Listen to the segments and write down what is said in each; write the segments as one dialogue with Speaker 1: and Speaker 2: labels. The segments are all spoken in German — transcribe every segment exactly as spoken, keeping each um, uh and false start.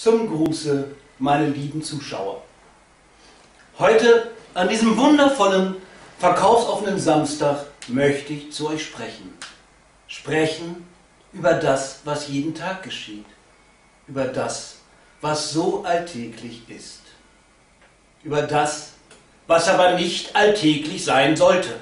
Speaker 1: zum Gruße, meine lieben Zuschauer. Heute, an diesem wundervollen, verkaufsoffenen Samstag, möchte ich zu euch sprechen. Sprechen über das, was jeden Tag geschieht. Über das, was so alltäglich ist. Über das, was aber nicht alltäglich sein sollte.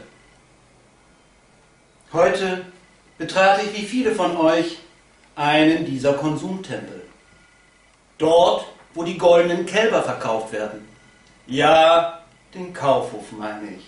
Speaker 1: Heute betrate ich, wie viele von euch, einen dieser Konsumtempel. Dort, wo die goldenen Kälber verkauft werden. Ja, den Kaufhof meine ich.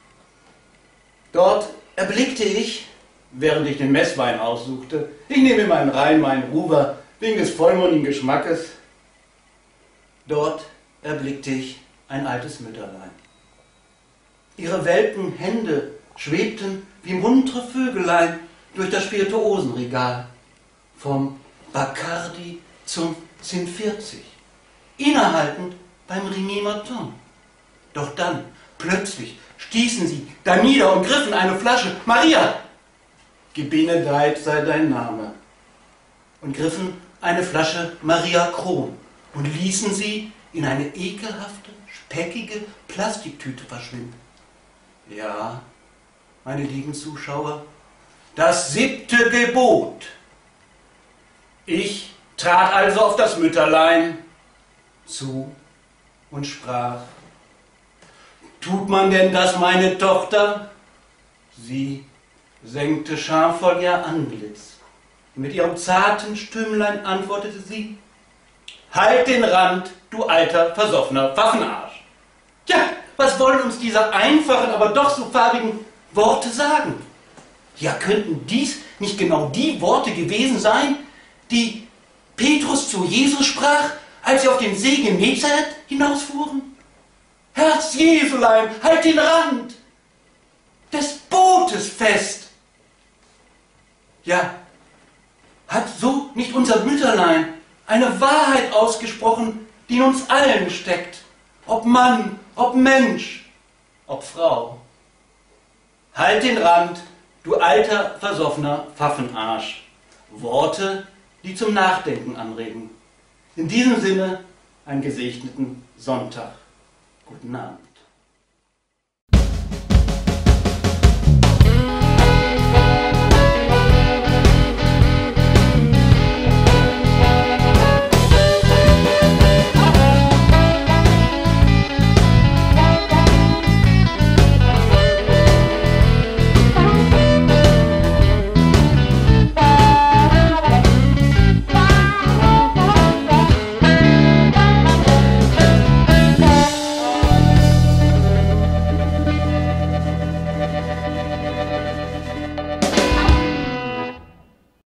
Speaker 1: Dort erblickte ich, während ich den Messwein aussuchte, ich nehme meinen Rhein, meinen Ruwer, wegen des vollmundigen Geschmackes, dort erblickte ich ein altes Mütterlein. Ihre welken Hände schwebten wie muntere Vögelein durch das Spirituosenregal, vom Bacardi zum Zin vierzig, innehaltend beim Rémy Martin. Doch dann, plötzlich, stießen sie da nieder und griffen eine Flasche, Maria, gebenedeit sei dein Name, und griffen eine Flasche Maria Kron und ließen sie in eine ekelhafte, speckige Plastiktüte verschwinden. Ja, meine lieben Zuschauer, das siebte Gebot. Ich trat also auf das Mütterlein zu und sprach: Tut man denn das, meine Tochter? Sie senkte schamvoll ihr Antlitz. Mit ihrem zarten Stimmlein antwortete sie: Halt den Rand, du alter, versoffener Pfaffenarsch. Tja, was wollen uns diese einfachen, aber doch so farbigen Worte sagen? Ja, könnten dies nicht genau die Worte gewesen sein, die Petrus zu Jesus sprach, als sie auf den See Genezareth hinausfuhren? Herz Jesulein, halt den Rand des Bootes fest. Ja, hat so nicht unser Mütterlein eine Wahrheit ausgesprochen, die in uns allen steckt, ob Mann, ob Mensch, ob Frau? Halt den Rand, du alter, versoffener Pfaffenarsch. Worte, die zum Nachdenken anregen. In diesem Sinne, einen gesegneten Sonntag. Guten Abend.